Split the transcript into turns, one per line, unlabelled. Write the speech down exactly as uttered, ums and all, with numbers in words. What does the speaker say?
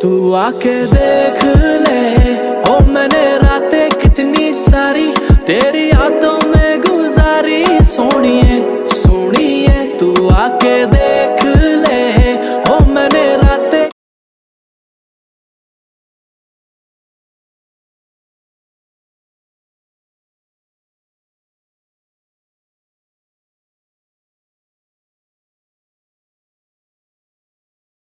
तू आके देख ले, ओ मैंने रातें कितनी सारी तेरी